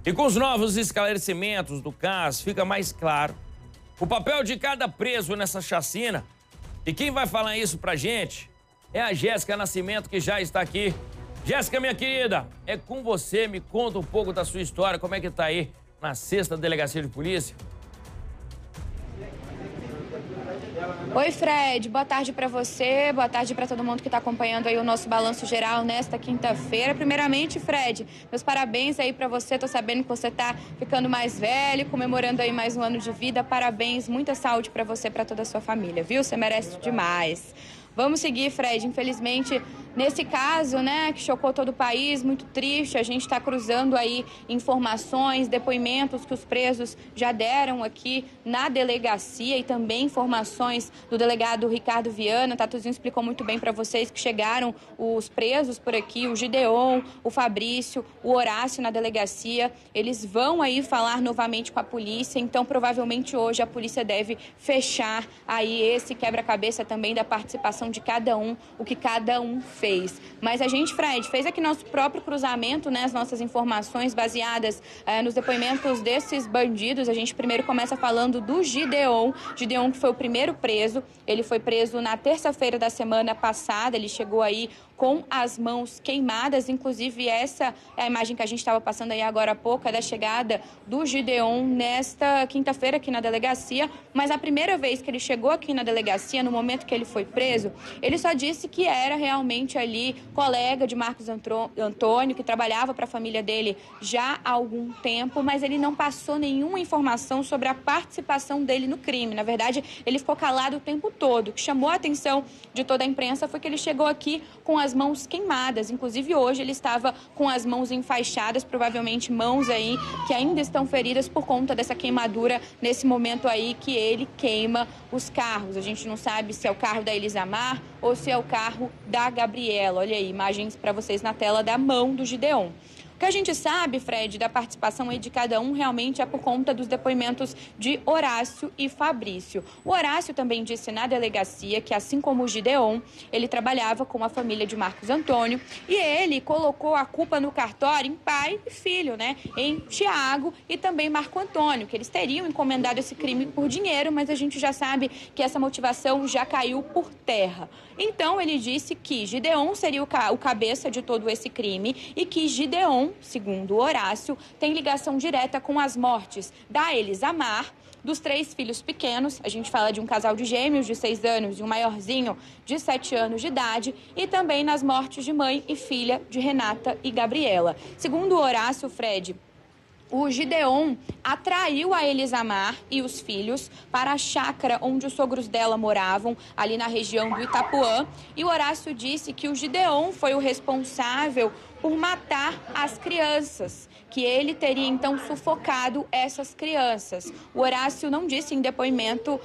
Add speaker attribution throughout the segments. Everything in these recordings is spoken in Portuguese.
Speaker 1: E com os novos esclarecimentos do caso, fica mais claro o papel de cada preso nessa chacina. E quem vai falar isso pra gente é a Jéssica Nascimento, que já está aqui. Jéssica, minha querida, é com você. Me conta um pouco da sua história, como é que tá aí na 6ª Delegacia de Polícia.
Speaker 2: Oi, Fred. Boa tarde para você, boa tarde para todo mundo que está acompanhando aí o nosso balanço geral nesta quinta-feira. Primeiramente, Fred, meus parabéns aí para você. Tô sabendo que você tá ficando mais velho, comemorando aí mais um ano de vida. Parabéns, muita saúde para você e para toda a sua família, viu? Você merece demais. Vamos seguir, Fred. Infelizmente, nesse caso, né, que chocou todo o país, muito triste, a gente está cruzando aí informações, depoimentos que os presos já deram aqui na delegacia e também informações do delegado Ricardo Viana. Tatuzinho explicou muito bem para vocês que chegaram os presos por aqui, o Gideon, o Fabrício, o Horácio na delegacia. Eles vão aí falar novamente com a polícia, então provavelmente hoje a polícia deve fechar aí esse quebra-cabeça também da participação de cada um, o que cada um fez. Mas a gente, Fred, fez aqui nosso próprio cruzamento, né, as nossas informações baseadas nos depoimentos desses bandidos. A gente primeiro começa falando do Gideon. Gideon, que foi o primeiro preso. Ele foi preso na terça-feira da semana passada. Ele chegou aí com as mãos queimadas, inclusive essa é a imagem que a gente estava passando aí agora há pouco, é da chegada do Gideon nesta quinta-feira aqui na delegacia, mas a primeira vez que ele chegou aqui na delegacia, no momento que ele foi preso, ele só disse que era realmente ali colega de Marcos Antônio, que trabalhava para a família dele já há algum tempo, mas ele não passou nenhuma informação sobre a participação dele no crime. Na verdade, ele ficou calado o tempo todo. O que chamou a atenção de toda a imprensa foi que ele chegou aqui com as mãos queimadas. Inclusive, hoje ele estava com as mãos enfaixadas, provavelmente mãos aí que ainda estão feridas por conta dessa queimadura nesse momento aí que ele queima os carros. A gente não sabe se é o carro da Elisamar ou se é o carro da Gabriela. Olha aí, imagens para vocês na tela da mão do Gideon. O que a gente sabe, Fred, da participação aí de cada um realmente é por conta dos depoimentos de Horácio e Fabrício. O Horácio também disse na delegacia que, assim como o Gideon, ele trabalhava com a família de Marcos Antônio e ele colocou a culpa no cartório em pai e filho, né? Em Tiago e também Marco Antônio, que eles teriam encomendado esse crime por dinheiro, mas a gente já sabe que essa motivação já caiu por terra. Então, ele disse que Gideon seria o cabeça de todo esse crime e que Gideon, segundo Horácio, tem ligação direta com as mortes da Elisamar, dos 3 filhos pequenos. A gente fala de um casal de gêmeos de 6 anos e um maiorzinho de 7 anos de idade, e também nas mortes de mãe e filha de Renata e Gabriela. Segundo Horácio, Fred, o Gideon atraiu a Elisamar e os filhos para a chácara onde os sogros dela moravam, ali na região do Itapuã. E o Horácio disse que o Gideon foi o responsável por matar as crianças, que ele teria então sufocado essas crianças. O Horácio não disse em depoimento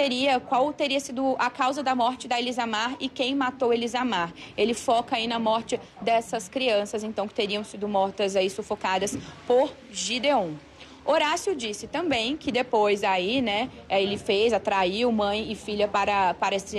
Speaker 2: qual teria sido a causa da morte da Elisamar e quem matou Elisamar. Ele foca aí na morte dessas crianças, então, que teriam sido mortas aí, sufocadas por Gideon. Horácio disse também que depois aí, né, ele atraiu mãe e filha para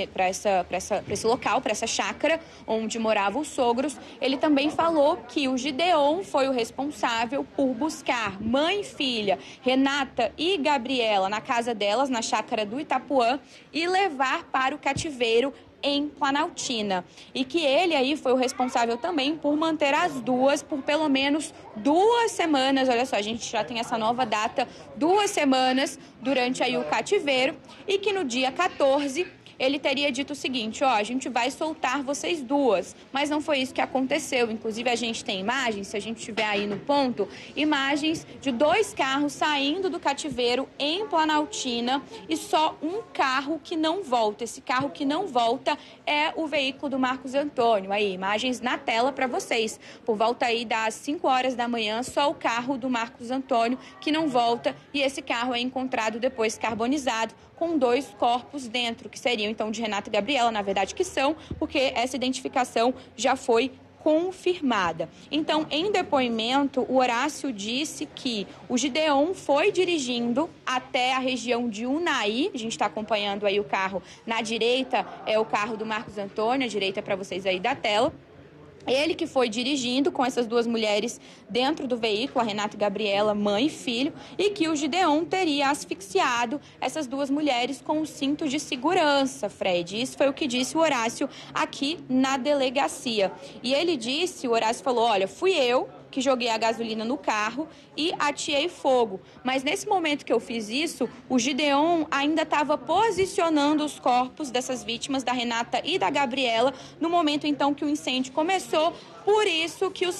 Speaker 2: esse local, para essa chácara onde moravam os sogros. Ele também falou que o Gideon foi o responsável por buscar mãe e filha, Renata e Gabriela, na casa delas, na chácara do Itapuã, e levar para o cativeiro em Planaltina, e que ele aí foi o responsável também por manter as duas por pelo menos 2 semanas. Olha só, a gente já tem essa nova data, 2 semanas durante aí o cativeiro, e que no dia 14 ele teria dito o seguinte: ó, a gente vai soltar vocês duas, mas não foi isso que aconteceu. Inclusive, a gente tem imagens, se a gente estiver aí no ponto, imagens de 2 carros saindo do cativeiro em Planaltina e só um carro que não volta. Esse carro que não volta é o veículo do Marcos Antônio. Aí, imagens na tela para vocês. Por volta aí das 5 horas da manhã, só o carro do Marcos Antônio que não volta, e esse carro é encontrado depois carbonizado, com 2 corpos dentro, que seriam então de Renata e Gabriela, na verdade que são, porque essa identificação já foi confirmada. Então, em depoimento, o Horácio disse que o Gideon foi dirigindo até a região de Unai. A gente está acompanhando aí o carro na direita, é o carro do Marcos Antônio, a direita para vocês aí da tela. Ele que foi dirigindo com essas duas mulheres dentro do veículo, a Renata e Gabriela, mãe e filho, e que o Gideon teria asfixiado essas duas mulheres com um cinto de segurança, Fred. Isso foi o que disse o Horácio aqui na delegacia. E ele disse, o Horácio falou, olha, fui eu que joguei a gasolina no carro e ateei fogo. Mas nesse momento que eu fiz isso, o Gideon ainda estava posicionando os corpos dessas vítimas, da Renata e da Gabriela, no momento então que o incêndio começou. Por isso que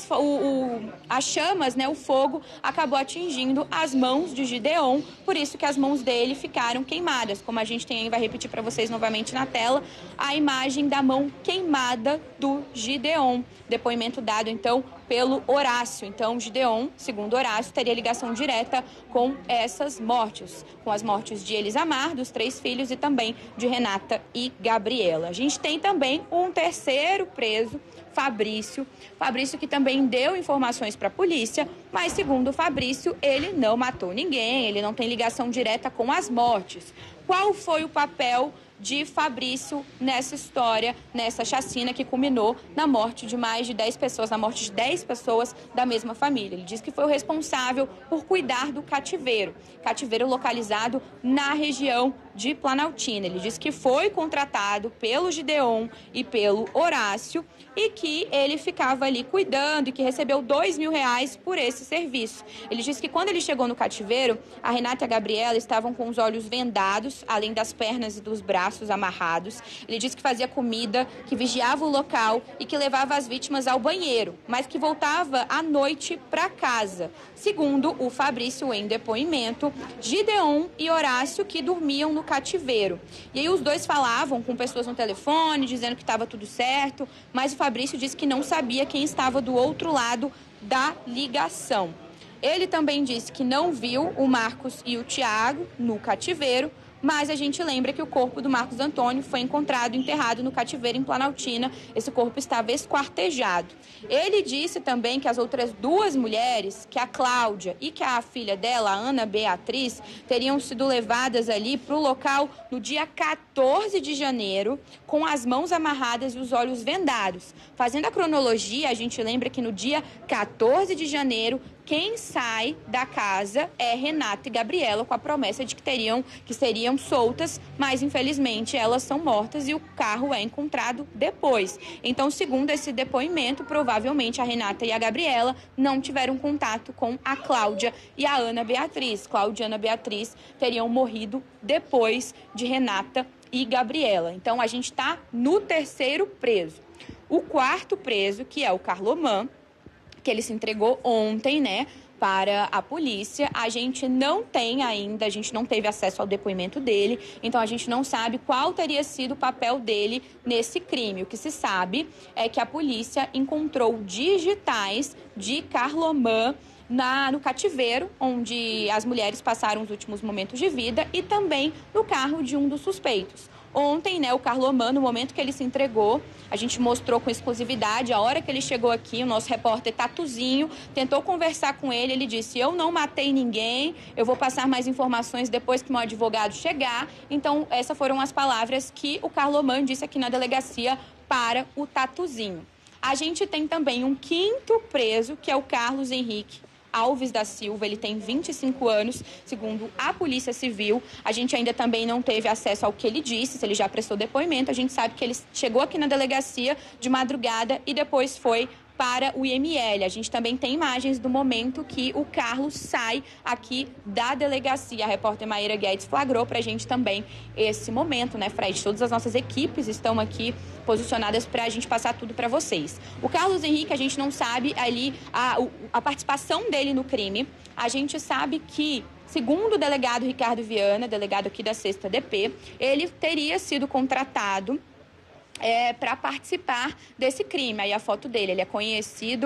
Speaker 2: as chamas, né, o fogo, acabou atingindo as mãos de Gideon, por isso que as mãos dele ficaram queimadas. Como a gente tem aí, vai repetir para vocês novamente na tela, a imagem da mão queimada do Gideon. Depoimento dado, então, pelo Horácio. Então, Gideon, segundo Horácio, teria ligação direta com essas mortes, com as mortes de Elisamar, dos 3 filhos, e também de Renata e Gabriela. A gente tem também um terceiro preso, Fabrício. Fabrício que também deu informações para a polícia, mas segundo o Fabrício, ele não matou ninguém, ele não tem ligação direta com as mortes. Qual foi o papel de Fabrício nessa história, nessa chacina que culminou na morte de mais de 10 pessoas, na morte de 10 pessoas da mesma família? Ele diz que foi o responsável por cuidar do cativeiro localizado na região de Planaltina. Ele diz que foi contratado pelo Gideon e pelo Horácio e que ele ficava ali cuidando e que recebeu R$2.000 por esse serviço. Ele diz que quando ele chegou no cativeiro, a Renata e a Gabriela estavam com os olhos vendados, além das pernas e dos braços amarrados. Ele disse que fazia comida, que vigiava o local e que levava as vítimas ao banheiro, mas que voltava à noite para casa. Segundo o Fabrício, em depoimento, Gideon e Horácio que dormiam no cativeiro. E aí os dois falavam com pessoas no telefone, dizendo que estava tudo certo, mas o Fabrício disse que não sabia quem estava do outro lado da ligação. Ele também disse que não viu o Marcos e o Tiago no cativeiro, mas a gente lembra que o corpo do Marcos Antônio foi encontrado enterrado no cativeiro em Planaltina. Esse corpo estava esquartejado. Ele disse também que as outras 2 mulheres, que a Cláudia e que a filha dela, a Ana Beatriz, teriam sido levadas ali para o local no dia 14 de janeiro, com as mãos amarradas e os olhos vendados. Fazendo a cronologia, a gente lembra que no dia 14 de janeiro, quem sai da casa é Renata e Gabriela, com a promessa de que seriam soltas, mas infelizmente elas são mortas e o carro é encontrado depois. Então, segundo esse depoimento, provavelmente a Renata e a Gabriela não tiveram contato com a Cláudia e a Ana Beatriz. Cláudia e Ana Beatriz teriam morrido depois de Renata e Gabriela. Então, a gente está no terceiro preso. O quarto preso, que é o Carloman, que ele se entregou ontem, né, para a polícia. A gente não tem ainda, a gente não teve acesso ao depoimento dele, então a gente não sabe qual teria sido o papel dele nesse crime. O que se sabe é que a polícia encontrou digitais de Carloman no cativeiro, onde as mulheres passaram os últimos momentos de vida, e também no carro de um dos suspeitos. Ontem, né, o Carloman, no momento que ele se entregou, a gente mostrou com exclusividade, a hora que ele chegou aqui, o nosso repórter Tatuzinho tentou conversar com ele, ele disse, eu não matei ninguém, eu vou passar mais informações depois que meu advogado chegar. Então, essas foram as palavras que o Carloman disse aqui na delegacia para o Tatuzinho. A gente tem também um quinto preso, que é o Carlos Henrique Alves da Silva. Ele tem 25 anos, segundo a Polícia Civil. A gente ainda também não teve acesso ao que ele disse, se ele já prestou depoimento. A gente sabe que ele chegou aqui na delegacia de madrugada e depois foi para o IML. A gente também tem imagens do momento que o Carlos sai aqui da delegacia. A repórter Maíra Guedes flagrou para a gente também esse momento, né, Fred? Todas as nossas equipes estão aqui posicionadas para a gente passar tudo para vocês. O Carlos Henrique, a gente não sabe ali a participação dele no crime. A gente sabe que, segundo o delegado Ricardo Viana, delegado aqui da 6ª DP, ele teria sido contratado para participar desse crime. Aí a foto dele, ele é conhecido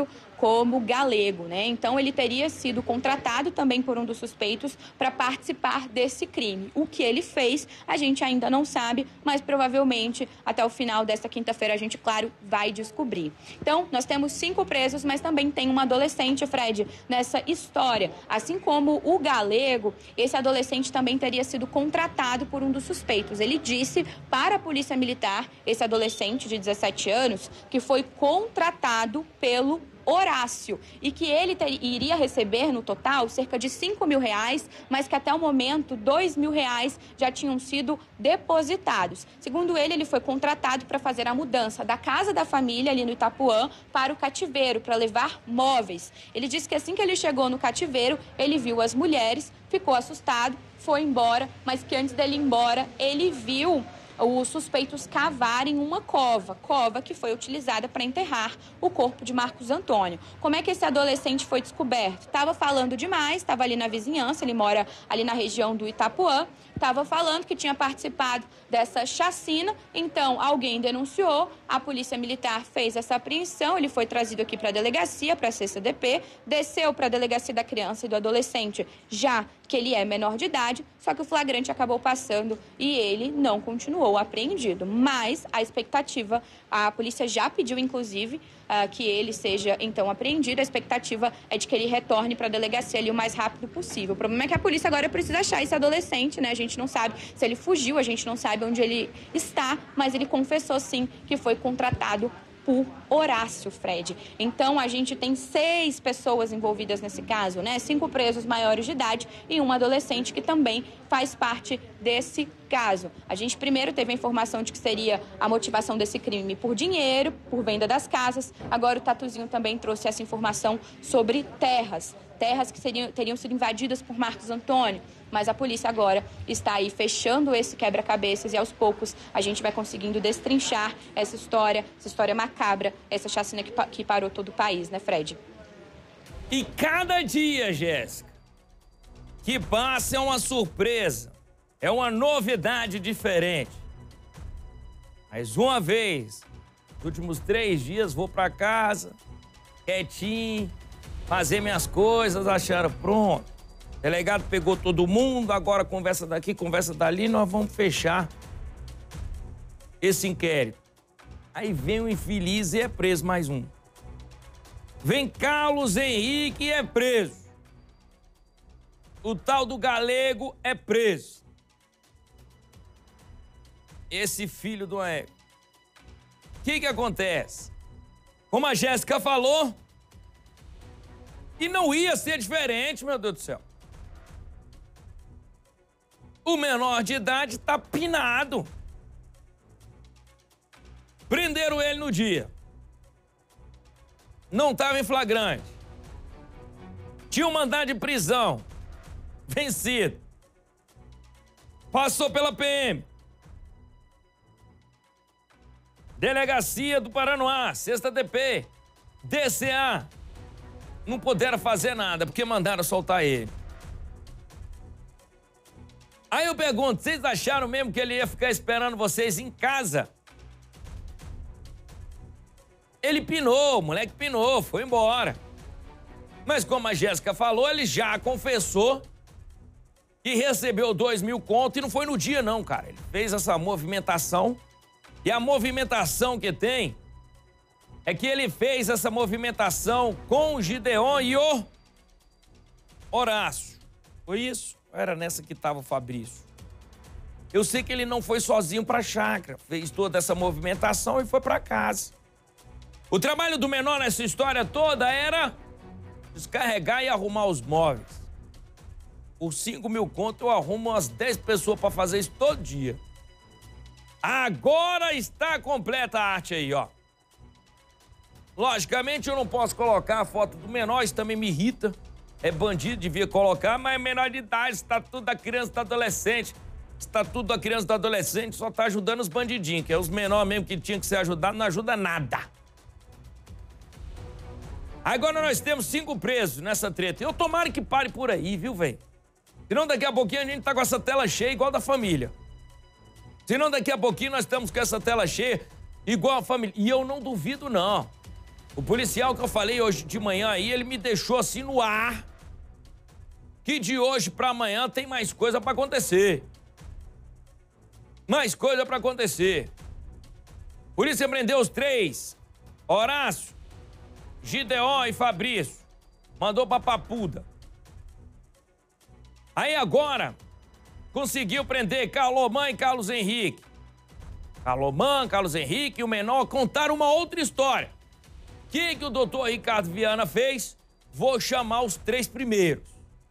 Speaker 2: como Galego, né? Então ele teria sido contratado também por um dos suspeitos para participar desse crime. O que ele fez, a gente ainda não sabe, mas provavelmente até o final desta quinta-feira a gente, claro, vai descobrir. Então, nós temos 5 presos, mas também tem uma adolescente, Fred, nessa história. Assim como o Galego, esse adolescente também teria sido contratado por um dos suspeitos. Ele disse para a Polícia Militar, esse adolescente de 17 anos, que foi contratado pelo Horácio e que ele iria receber no total cerca de R$5.000, mas que até o momento R$2.000 já tinham sido depositados. Segundo ele, ele foi contratado para fazer a mudança da casa da família ali no Itapuã para o cativeiro, para levar móveis. Ele disse que assim que ele chegou no cativeiro, ele viu as mulheres, ficou assustado, foi embora, mas que antes dele ir embora, ele viu os suspeitos cavarem uma cova que foi utilizada para enterrar o corpo de Marcos Antônio. Como é que esse adolescente foi descoberto? Estava falando demais, estava ali na vizinhança, ele mora ali na região do Itapuã, estava falando que tinha participado dessa chacina, então alguém denunciou, a Polícia Militar fez essa apreensão, ele foi trazido aqui para a delegacia, para a CCDP, desceu para a Delegacia da Criança e do Adolescente, já que ele é menor de idade, só que o flagrante acabou passando e ele não continuou apreendido. Mas a expectativa, a polícia já pediu, inclusive, que ele seja, então, apreendido. A expectativa é de que ele retorne para a delegacia ali o mais rápido possível. O problema é que a polícia agora precisa achar esse adolescente, né? A gente não sabe se ele fugiu, a gente não sabe onde ele está, mas ele confessou, sim, que foi contratado por Horácio, Fred. Então, a gente tem 6 pessoas envolvidas nesse caso, né? 5 presos maiores de idade e um adolescente que também faz parte desse caso. A gente primeiro teve a informação de que seria a motivação desse crime por dinheiro, por venda das casas. Agora o Tatuzinho também trouxe essa informação sobre terras que teriam sido invadidas por Marcos Antônio. Mas a polícia agora está aí fechando esse quebra-cabeças e aos poucos a gente vai conseguindo destrinchar essa história macabra, essa chacina que parou todo o país, né, Fred?
Speaker 1: E cada dia, Jéssica, que passa é uma surpresa, é uma novidade diferente. Mais uma vez, nos últimos 3 dias vou para casa, quietinho, fazer minhas coisas, acharam pronto. O delegado pegou todo mundo, agora conversa daqui, conversa dali, nós vamos fechar esse inquérito. Aí vem o infeliz e é preso mais um. Vem Carlos Henrique e é preso. O tal do Galego é preso. Esse filho do ego. O que acontece? Como a Jéssica falou, e não ia ser diferente, meu Deus do céu. O menor de idade tá pinado. Prenderam ele no dia. Não estava em flagrante. Tinha um mandado de prisão vencido. Passou pela PM. Delegacia do Paranoá, Sexta DP, DCA. Não puderam fazer nada, porque mandaram soltar ele. Aí eu pergunto, vocês acharam mesmo que ele ia ficar esperando vocês em casa? Ele pinou, o moleque pinou, foi embora. Mas como a Jéssica falou, ele já confessou que recebeu 2.000 conto e não foi no dia não, cara. Ele fez essa movimentação e a movimentação que tem é que ele fez essa movimentação com o Gideon e o Horácio. Foi isso? Era nessa que estava o Fabrício. Eu sei que ele não foi sozinho para a chácara, fez toda essa movimentação e foi para casa. O trabalho do menor nessa história toda era descarregar e arrumar os móveis. Por 5.000 conto eu arrumo umas 10 pessoas para fazer isso todo dia. Agora está completa a arte aí, ó. Logicamente eu não posso colocar a foto do menor, isso também me irrita. É bandido, devia colocar, mas é menor de idade, estatuto da criança e do adolescente. Estatuto da criança e do adolescente só tá ajudando os bandidinhos, que é os menores mesmo que tinham que ser ajudados, não ajuda nada. Agora nós temos 5 presos nessa treta. Eu tomara que pare por aí, viu, velho? Senão daqui a pouquinho a gente tá com essa tela cheia igual da família. Senão daqui a pouquinho nós estamos com essa tela cheia igual a família. E eu não duvido, não. O policial que eu falei hoje de manhã aí, ele me deixou assim no ar que de hoje para amanhã tem mais coisa para acontecer. Mais coisa para acontecer. Polícia prendeu os 3, Horácio, Gideon e Fabrício. Mandou pra Papuda. Aí agora, conseguiu prender Carlomã e Carlos Henrique. Carlomã, Carlos Henrique e o menor contaram uma outra história. O que o doutor Ricardo Viana fez? Vou chamar os 3 primeiros.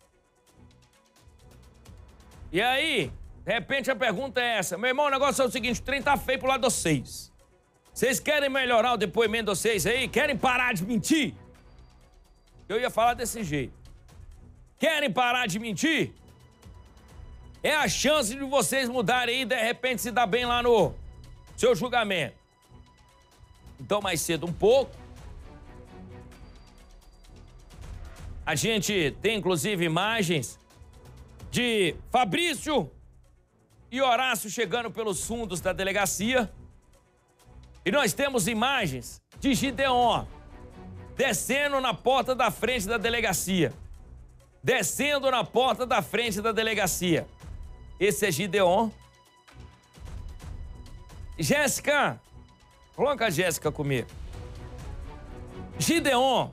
Speaker 1: E aí, de repente a pergunta é essa. Meu irmão, o negócio é o seguinte, o trem tá feio pro lado de vocês. Vocês querem melhorar o depoimento de vocês aí? Querem parar de mentir? Eu ia falar desse jeito. Querem parar de mentir? É a chance de vocês mudarem aí e de repente se dar bem lá no seu julgamento. Então, mais cedo um pouco. A gente tem, inclusive, imagens de Fabrício e Horácio chegando pelos fundos da delegacia. E nós temos imagens de Gideon descendo na porta da frente da delegacia. Descendo na porta da frente da delegacia. Esse é Gideon. Jéssica, coloca a Jéssica comigo. Gideon,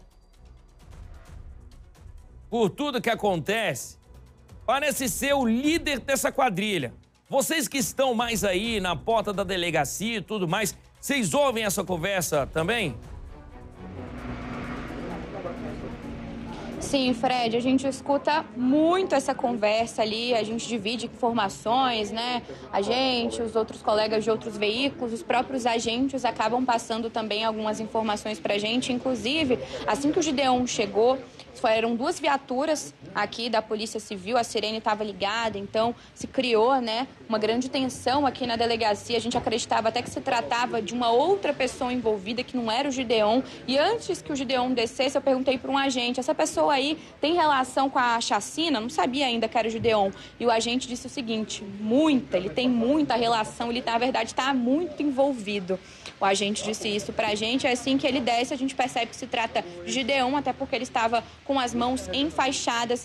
Speaker 1: por tudo que acontece, parece ser o líder dessa quadrilha. Vocês que estão mais aí na porta da delegacia e tudo mais, vocês ouvem essa conversa também?
Speaker 2: Sim, Fred, a gente escuta muito essa conversa ali, a gente divide informações, né? A gente, os outros colegas de outros veículos, os próprios agentes acabam passando também algumas informações pra gente. Inclusive, assim que o Gideon chegou, eram 2 viaturas aqui da Polícia Civil, a sirene estava ligada, então se criou, né, uma grande tensão aqui na delegacia. A gente acreditava até que se tratava de uma outra pessoa envolvida, que não era o Gideon. E antes que o Gideon descesse, eu perguntei para um agente, essa pessoa aí tem relação com a chacina? Não sabia ainda que era o Gideon. E o agente disse o seguinte, ele tem muita relação, ele na verdade está muito envolvido. O agente disse isso pra gente, é assim que ele desce, a gente percebe que se trata de Gideon, até porque ele estava com as mãos enfaixadas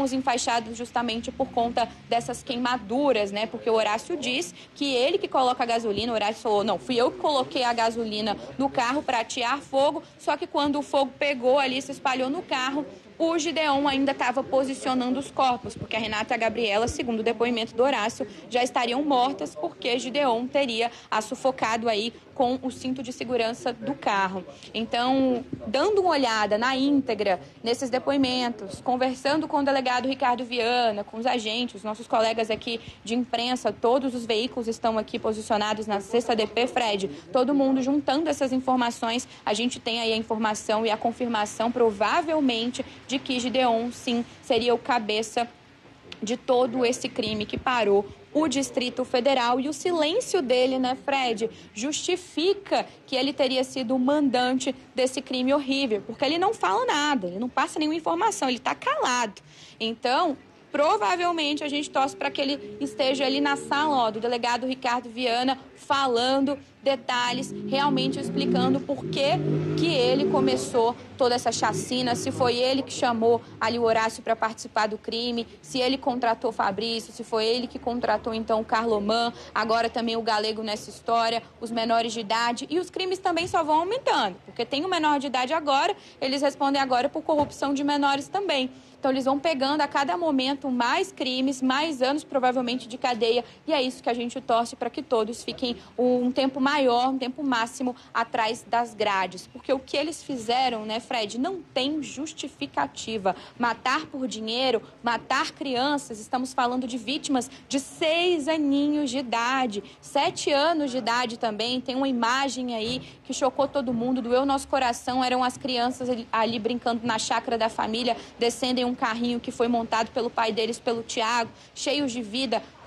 Speaker 2: justamente por conta dessas queimaduras, né? Porque o Horácio diz que ele que coloca a gasolina, o Horácio falou, não, fui eu que coloquei a gasolina no carro para atear fogo, só que quando o fogo pegou ali, se espalhou no carro, o Gideon ainda estava posicionando os corpos, porque a Renata e a Gabriela, segundo o depoimento do Horácio, já estariam mortas porque Gideon teria a sufocado aí com o cinto de segurança do carro. Então, dando uma olhada na íntegra nesses depoimentos, conversando com o delegado Ricardo Viana, com os agentes, os nossos colegas aqui de imprensa, todos os veículos estão aqui posicionados na 6ª DP, Fred, todo mundo juntando essas informações, a gente tem aí a informação e a confirmação, provavelmente, de que Gideon, sim, seria o cabeça de todo esse crime que parou o Distrito Federal. E o silêncio dele, né, Fred, justifica que ele teria sido o mandante desse crime horrível, porque ele não fala nada, ele não passa nenhuma informação, ele está calado. Então, provavelmente a gente torce para que ele esteja ali na sala do delegado Ricardo Viana, falando detalhes, realmente explicando por que ele começou toda essa chacina, se foi ele que chamou ali o Horácio para participar do crime, se ele contratou Fabrício, se foi ele que contratou então o Carlomã, agora também o Galego nessa história, os menores de idade, e os crimes também só vão aumentando, porque tem o menor de idade agora, eles respondem agora por corrupção de menores também. Então, eles vão pegando a cada momento mais crimes, mais anos, provavelmente, de cadeia. E é isso que a gente torce para que todos fiquem um tempo maior, um tempo máximo atrás das grades. Porque o que eles fizeram, né, Fred, não tem justificativa. Matar por dinheiro, matar crianças, estamos falando de vítimas de 6 aninhos de idade, 7 anos de idade também. Tem uma imagem aí que chocou todo mundo, doeu nosso coração. Eram as crianças ali brincando na chácara da família, descendo em um carrinho que foi montado pelo pai deles, pelo Tiago, cheios de vida,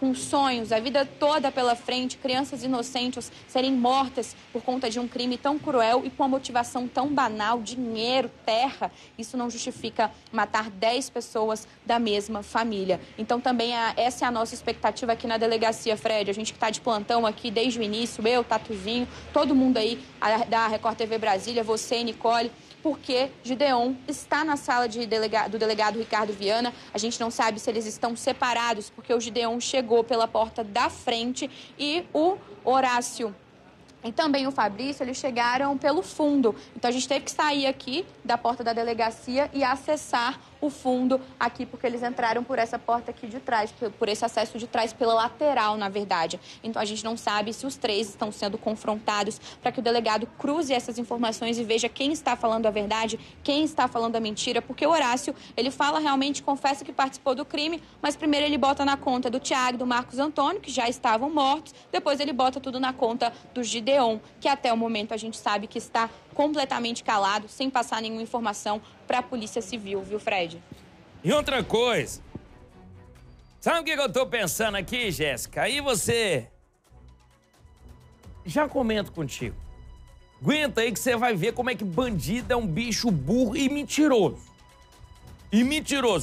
Speaker 2: com sonhos, a vida toda pela frente, crianças inocentes serem mortas por conta de um crime tão cruel e com uma motivação tão banal, dinheiro, terra, isso não justifica matar 10 pessoas da mesma família. Então também essa é a nossa expectativa aqui na delegacia, Fred. A gente que está de plantão aqui desde o início, eu, Tatuzinho, todo mundo aí da Record TV Brasília, você e Nicole, porque Gideon está na sala do delegado Ricardo Viana. A gente não sabe se eles estão separados, porque o Gideon chegou pela porta da frente e o Horácio e também o Fabrício, eles chegaram pelo fundo. Então a gente teve que sair aqui da porta da delegacia e acessar o fundo aqui, porque eles entraram por essa porta aqui de trás, por esse acesso de trás, pela lateral, na verdade. Então a gente não sabe se os três estão sendo confrontados para que o delegado cruze essas informações e veja quem está falando a verdade, quem está falando a mentira, porque o Horácio, ele fala realmente, confessa que participou do crime, mas primeiro ele bota na conta do Thiago e do Marcos Antônio, que já estavam mortos, depois ele bota tudo na conta do Gideon, que até o momento a gente sabe que está completamente calado, sem passar nenhuma informação para a Polícia Civil, viu, Fred?
Speaker 1: E outra coisa, sabe o que eu tô pensando aqui, Jéssica? Aí você... Já comento contigo. Aguenta aí que você vai ver como é que bandido é um bicho burro e mentiroso.